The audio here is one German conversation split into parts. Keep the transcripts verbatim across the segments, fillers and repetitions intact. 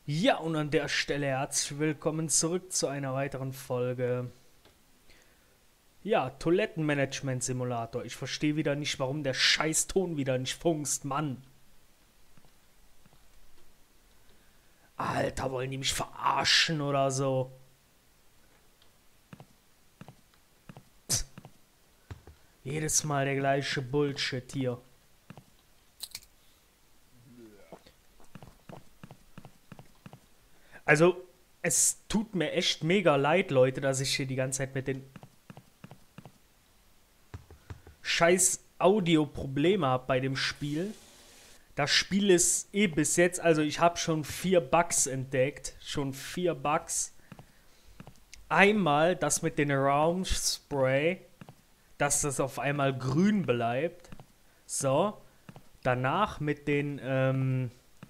Ja, und an der Stelle herzlich willkommen zurück zu einer weiteren Folge. Ja, Toilettenmanagement-Simulator. Ich verstehe wieder nicht, warum der Scheißton wieder nicht funkst, Mann. Alter, wollen die mich verarschen oder so? Pff, jedes Mal der gleiche Bullshit hier. Also, es tut mir echt mega leid, Leute, dass ich hier die ganze Zeit mit den scheiß Audio-Probleme habe bei dem Spiel. Das Spiel ist eh bis jetzt, also ich habe schon vier Bugs entdeckt. Schon vier Bugs. Einmal das mit den Raumspray, dass das auf einmal grün bleibt. So. Danach mit den, ähm,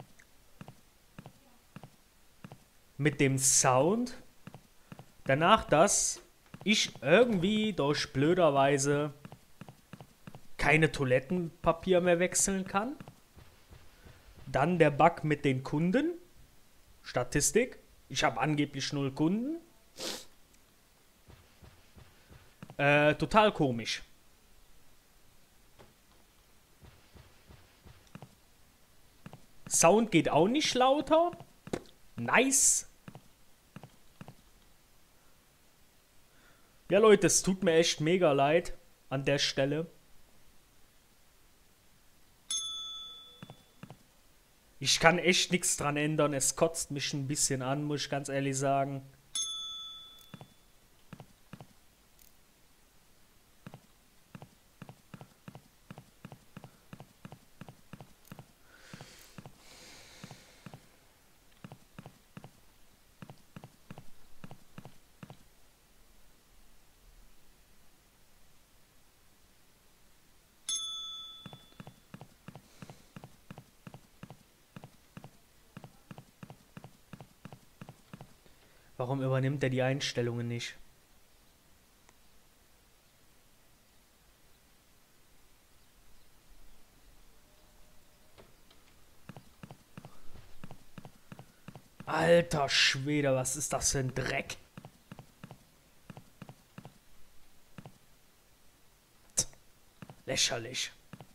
mit dem Sound. Danach, dass ich irgendwie durch blöderweise keine Toilettenpapier mehr wechseln kann. Dann der Bug mit den Kunden. Statistik. Ich habe angeblich null Kunden. Äh, total komisch. Sound geht auch nicht lauter. Nice. Ja, Leute, es tut mir echt mega leid an der Stelle. Ich kann echt nichts dran ändern. Es kotzt mich ein bisschen an, muss ich ganz ehrlich sagen. Warum übernimmt er die Einstellungen nicht? Alter Schwede, was ist das für ein Dreck? Tch, lächerlich.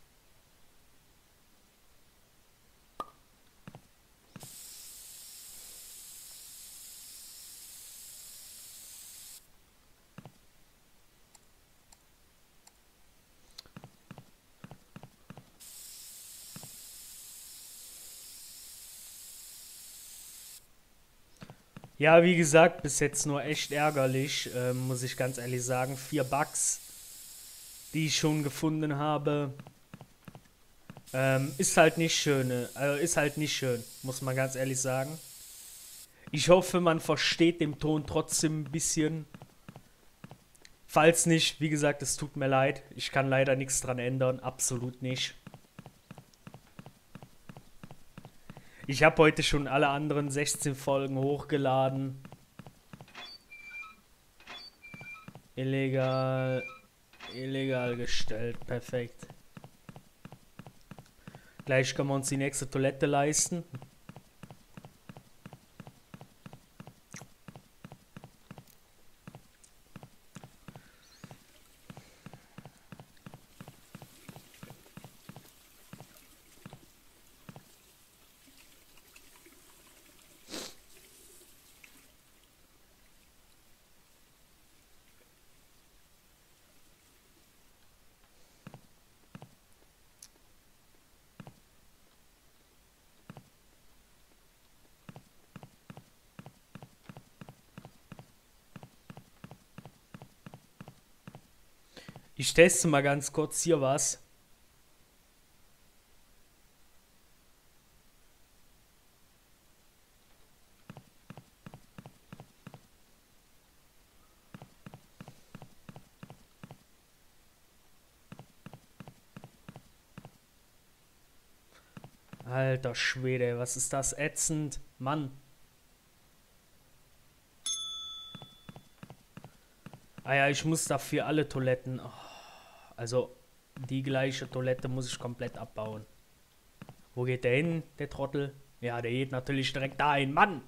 Ja, wie gesagt, bis jetzt nur echt ärgerlich, ähm, muss ich ganz ehrlich sagen. Vier Bugs, die ich schon gefunden habe. Ähm, ist halt nicht schön, äh, also ist halt nicht schön, muss man ganz ehrlich sagen. Ich hoffe, man versteht den Ton trotzdem ein bisschen. Falls nicht, wie gesagt, es tut mir leid. Ich kann leider nichts dran ändern, absolut nicht. Ich habe heute schon alle anderen sechzehn Folgen hochgeladen. Illegal, illegal gestellt, perfekt. Gleich können wir uns die nächste Toilette leisten. Ich teste mal ganz kurz hier was. Alter Schwede, was ist das ätzend? Mann. Ah ja, ich muss dafür alle Toiletten. Oh, also die gleiche Toilette muss ich komplett abbauen. Wo geht der hin, der Trottel? Ja, der geht natürlich direkt dahin. Mann!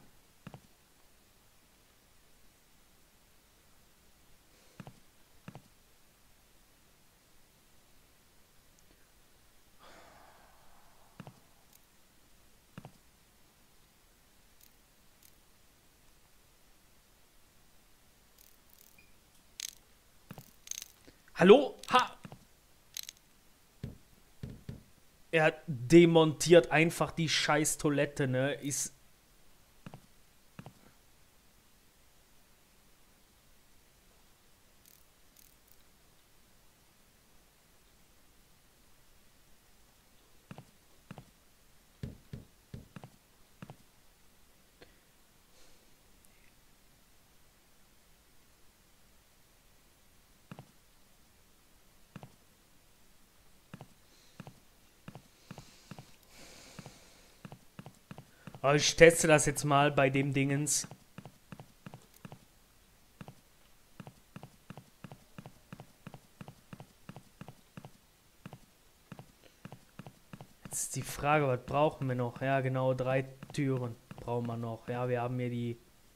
Hallo? Ha! Er demontiert einfach die scheiß Toilette, ne? Ist. Aber ich teste das jetzt mal bei dem Dingens. Jetzt ist die Frage, was brauchen wir noch? Ja, genau, drei Türen brauchen wir noch. Ja, wir haben hier die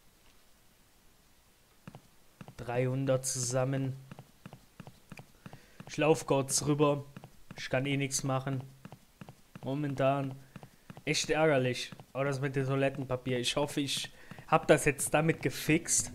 dreihundert zusammen. Ich laufe kurz rüber. Ich kann eh nichts machen. Momentan. Echt ärgerlich. Aber das mit dem Toilettenpapier. Ich hoffe, ich habe das jetzt damit gefixt.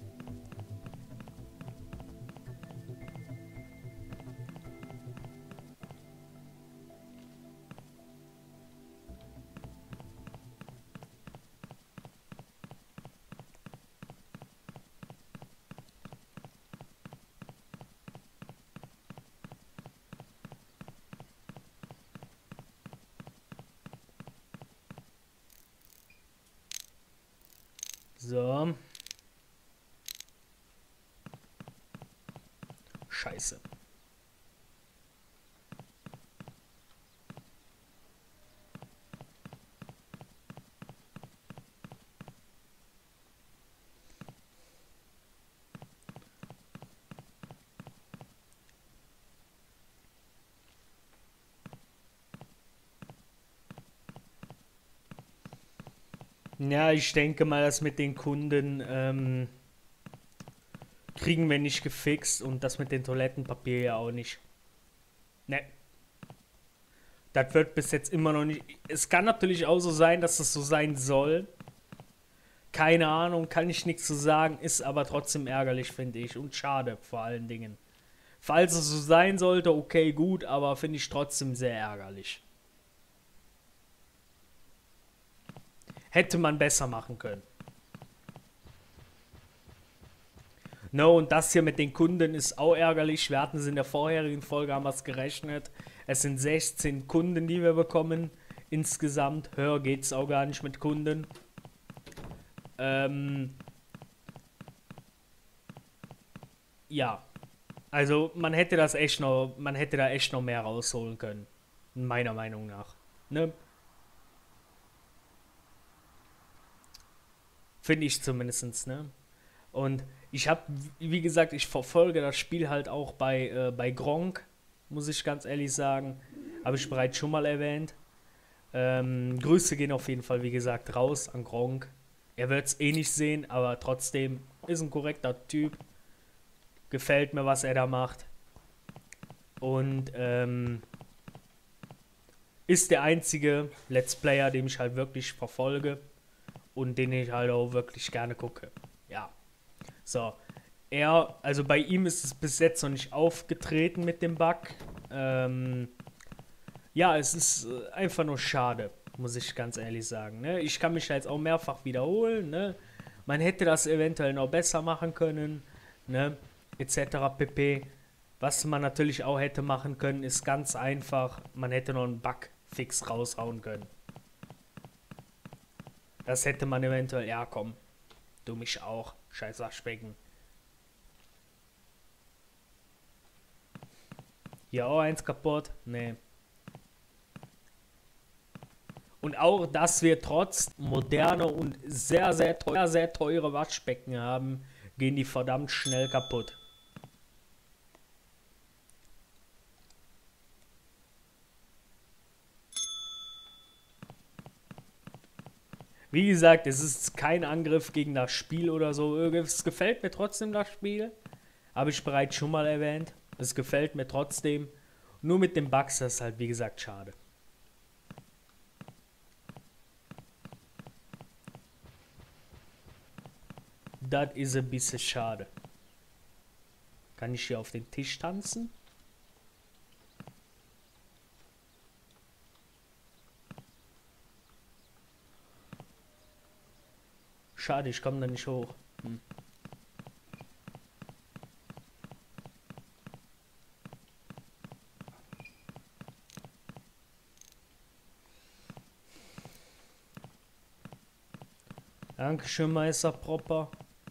So. Scheiße. Ja, ich denke mal, das mit den Kunden ähm, kriegen wir nicht gefixt und das mit dem Toilettenpapier ja auch nicht. Ne. Das wird bis jetzt immer noch nicht. Es kann natürlich auch so sein, dass es so sein soll. Keine Ahnung, kann ich nichts zu sagen, ist aber trotzdem ärgerlich, finde ich. Und schade, vor allen Dingen. Falls es so sein sollte, okay, gut, aber finde ich trotzdem sehr ärgerlich. Hätte man besser machen können. No, und das hier mit den Kunden ist auch ärgerlich. Wir hatten es in der vorherigen Folge, haben wir es gerechnet. Es sind sechzehn Kunden, die wir bekommen. Insgesamt. Höher geht es auch gar nicht mit Kunden. Ähm. Ja. Also man hätte das echt noch, man hätte da echt noch mehr rausholen können. Meiner Meinung nach. Ne? Finde ich zumindest, ne? Und ich habe, wie gesagt, ich verfolge das Spiel halt auch bei, äh, bei Gronkh, muss ich ganz ehrlich sagen. Habe ich bereits schon mal erwähnt. Ähm, Grüße gehen auf jeden Fall, wie gesagt, raus an Gronkh. Er wird es eh nicht sehen, aber trotzdem ist ein korrekter Typ. Gefällt mir, was er da macht. Und ähm, ist der einzige Let's Player, den ich halt wirklich verfolge und den ich halt auch wirklich gerne gucke. Ja. So. Er, also bei ihm ist es bis jetzt noch nicht aufgetreten mit dem Bug. Ähm, ja, es ist einfach nur schade, muss ich ganz ehrlich sagen. Ne? Ich kann mich jetzt auch mehrfach wiederholen. Ne? Man hätte das eventuell noch besser machen können, ne? et cetera pp. Was man natürlich auch hätte machen können, ist ganz einfach, man hätte noch einen Bugfix raushauen können. Das hätte man eventuell, ja komm, du mich auch, scheiß Waschbecken. Hier auch eins kaputt, nee. Und auch, dass wir trotz moderne und sehr, sehr, teuer, sehr teure Waschbecken haben, gehen die verdammt schnell kaputt. Wie gesagt, es ist kein Angriff gegen das Spiel oder so. Es gefällt mir trotzdem, das Spiel. Habe ich bereits schon mal erwähnt. Es gefällt mir trotzdem. Nur mit den Bugs, das ist halt, wie gesagt, schade. Das ist ein bisschen schade. Kann ich hier auf den Tisch tanzen? Schade, ich komme da nicht hoch. Hm. Dankeschön, Meister Propper.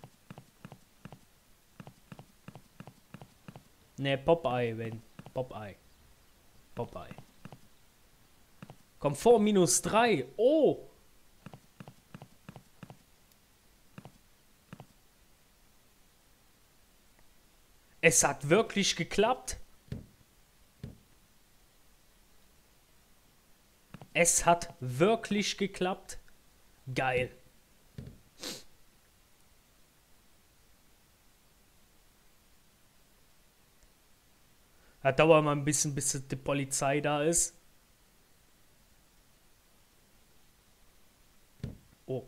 Ne, Popeye, wenn. Popeye. Popeye. Komfort minus drei. Oh! Es hat wirklich geklappt. Es hat wirklich geklappt. Geil. Das dauert mal ein bisschen, bis die Polizei da ist. Oh.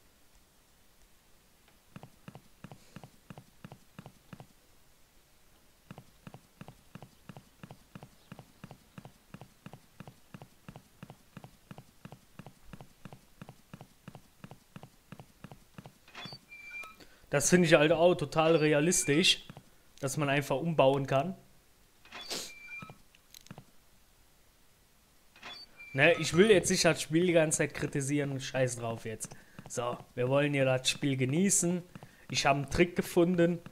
Das finde ich halt auch total realistisch, dass man einfach umbauen kann. Ne, ich will jetzt nicht das Spiel die ganze Zeit kritisieren und scheiß drauf jetzt. So, wir wollen hier das Spiel genießen. Ich habe einen Trick gefunden,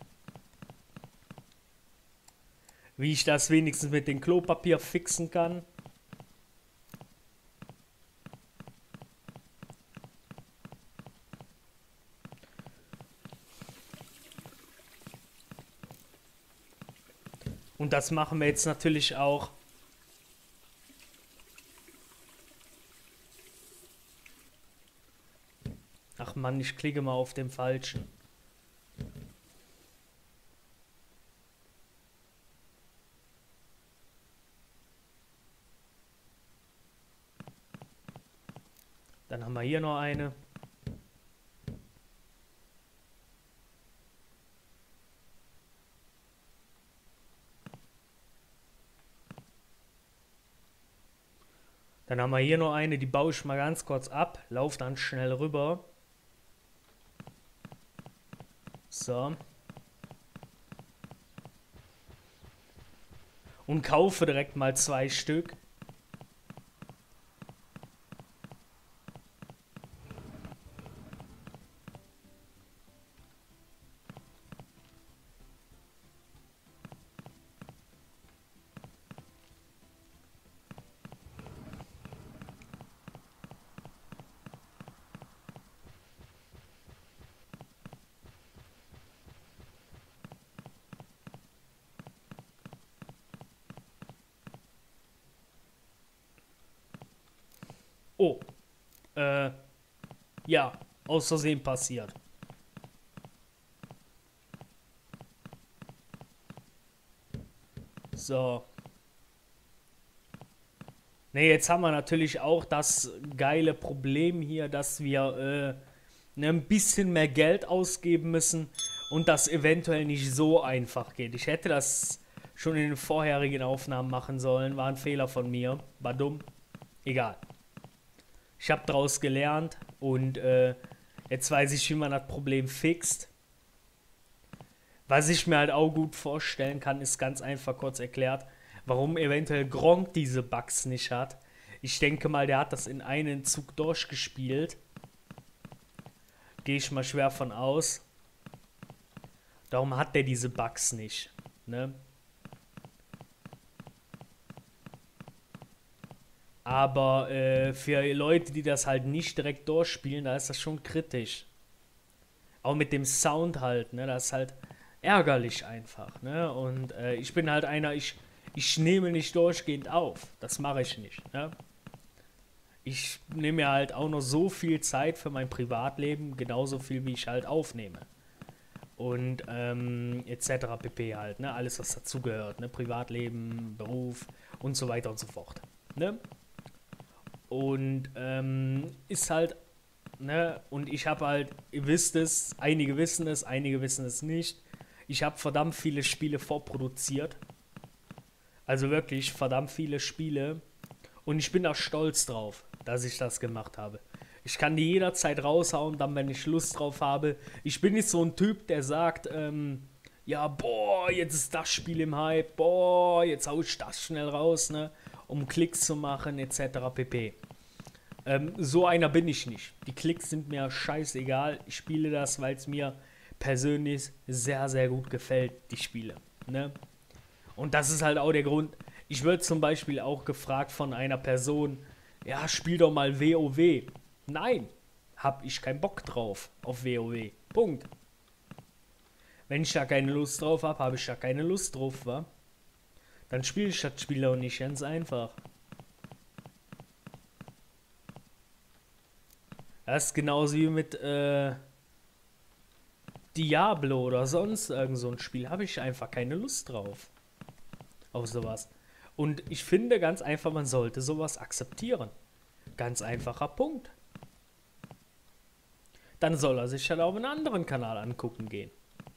wie ich das wenigstens mit dem Klopapier fixen kann. Und das machen wir jetzt natürlich auch. Ach Mann, ich klicke mal auf den falschen. Dann haben wir hier noch eine. Dann haben wir hier noch eine, die baue ich mal ganz kurz ab, laufe dann schnell rüber. So. Und kaufe direkt mal zwei Stück. Oh, äh, ja, aus Versehen passiert. So. Ne, jetzt haben wir natürlich auch das geile Problem hier, dass wir äh, ne, ein bisschen mehr Geld ausgeben müssen und das eventuell nicht so einfach geht. Ich hätte das schon in den vorherigen Aufnahmen machen sollen, war ein Fehler von mir, war dumm, egal. Ich habe daraus gelernt und äh, jetzt weiß ich, wie man das Problem fixt. Was ich mir halt auch gut vorstellen kann, ist ganz einfach kurz erklärt, warum eventuell Gronkh diese Bugs nicht hat. Ich denke mal, der hat das in einem Zug durchgespielt. Gehe ich mal schwer von aus. Darum hat der diese Bugs nicht. Ne? Aber äh, für Leute, die das halt nicht direkt durchspielen, da ist das schon kritisch. Auch mit dem Sound halt, ne? Das ist halt ärgerlich einfach, ne? Und äh, ich bin halt einer, ich, ich nehme nicht durchgehend auf. Das mache ich nicht, ne? ich nehme mir halt auch noch so viel Zeit für mein Privatleben, genauso viel wie ich halt aufnehme. Und ähm, et cetera pp. Halt, ne? Alles, was dazugehört, ne? Privatleben, Beruf und so weiter und so fort. Ne? Und ähm, ist halt, ne? Und ich habe halt, ihr wisst es, einige wissen es, einige wissen es nicht. Ich habe verdammt viele Spiele vorproduziert. Also wirklich verdammt viele Spiele. Und ich bin da stolz drauf, dass ich das gemacht habe. Ich kann die jederzeit raushauen, dann, wenn ich Lust drauf habe. Ich bin nicht so ein Typ, der sagt, ähm, ja, boah, jetzt ist das Spiel im Hype, boah, jetzt hau ich das schnell raus, ne, um Klicks zu machen, et cetera pp. Ähm, so einer bin ich nicht. Die Klicks sind mir scheißegal. Ich spiele das, weil es mir persönlich sehr, sehr gut gefällt, die Spiele, ne. Und das ist halt auch der Grund. Ich würde zum Beispiel auch gefragt von einer Person, ja, spiel doch mal WoW. Nein, hab ich keinen Bock drauf auf WoW. Punkt. Wenn ich da keine Lust drauf habe, habe ich da keine Lust drauf, wa? Dann spiele ich das Spiel auch nicht, ganz einfach. Das ist genauso wie mit äh, Diablo oder sonst irgend so ein Spiel. Habe ich einfach keine Lust drauf. Auf sowas. Und ich finde ganz einfach, man sollte sowas akzeptieren. Ganz einfacher Punkt. Dann soll er sich halt auf einen anderen Kanal angucken gehen.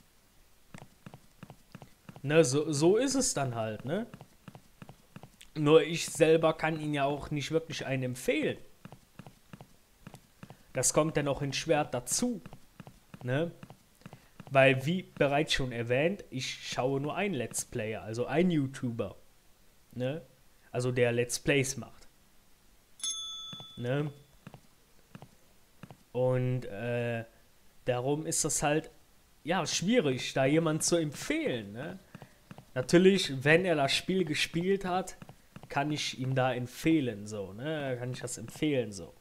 Ne, so, so ist es dann halt, ne? Nur ich selber kann ihn ja auch nicht wirklich einen empfehlen. Das kommt dann auch in Schwert dazu, ne? Weil, wie bereits schon erwähnt, ich schaue nur einen Let's Player, also einen YouTuber, ne? Also der Let's Plays macht, ne? Und äh, darum ist das halt, ja, schwierig, da jemand zu empfehlen, ne? Natürlich, wenn er das Spiel gespielt hat, kann ich ihm da empfehlen, so, ne? Kann ich das empfehlen, so.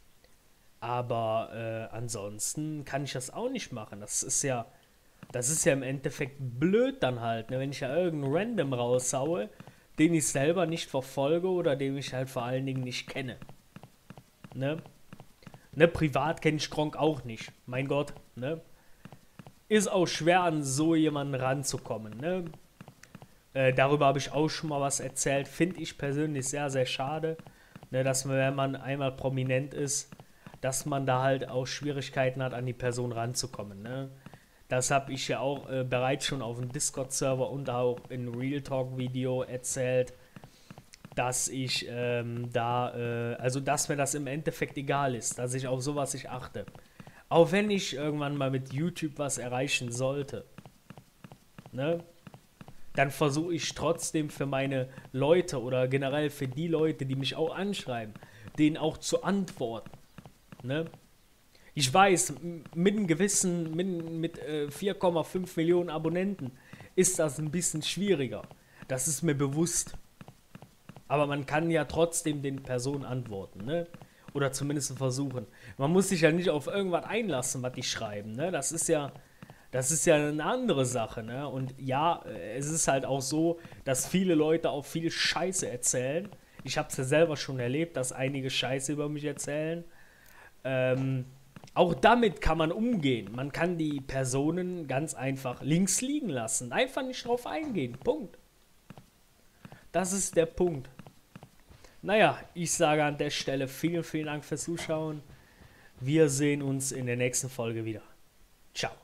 Aber äh, ansonsten kann ich das auch nicht machen. Das ist ja, das ist ja im Endeffekt blöd dann halt, ne? Wenn ich ja irgendeinen Random raushaue, den ich selber nicht verfolge oder den ich halt vor allen Dingen nicht kenne, ne? Ne, privat kenne ich Gronkh auch nicht. Mein Gott, ne? Ist auch schwer, an so jemanden ranzukommen, ne? Äh, darüber habe ich auch schon mal was erzählt. Finde ich persönlich sehr, sehr schade, ne, dass man, wenn man einmal prominent ist, dass man da halt auch Schwierigkeiten hat, an die Person ranzukommen, ne? Das habe ich ja auch äh, bereits schon auf dem Discord-Server und auch in Real Talk-Video erzählt, dass ich ähm, da, äh, also dass mir das im Endeffekt egal ist, dass ich auf sowas nicht achte. Auch wenn ich irgendwann mal mit YouTube was erreichen sollte, ne, dann versuche ich trotzdem für meine Leute oder generell für die Leute, die mich auch anschreiben, denen auch zu antworten, ne. Ich weiß, mit einem gewissen, mit, mit äh, vier Komma fünf Millionen Abonnenten ist das ein bisschen schwieriger. Das ist mir bewusst. Aber man kann ja trotzdem den Personen antworten, ne? Oder zumindest versuchen. Man muss sich ja nicht auf irgendwas einlassen, was die schreiben, ne? Das ist ja, das ist ja eine andere Sache, ne? Und ja, es ist halt auch so, dass viele Leute auch viel Scheiße erzählen. Ich habe es ja selber schon erlebt, dass einige Scheiße über mich erzählen. Ähm, auch damit kann man umgehen. Man kann die Personen ganz einfach links liegen lassen. Einfach nicht drauf eingehen. Punkt. Das ist der Punkt. Naja, ich sage an der Stelle vielen, vielen Dank fürs Zuschauen. Wir sehen uns in der nächsten Folge wieder. Ciao.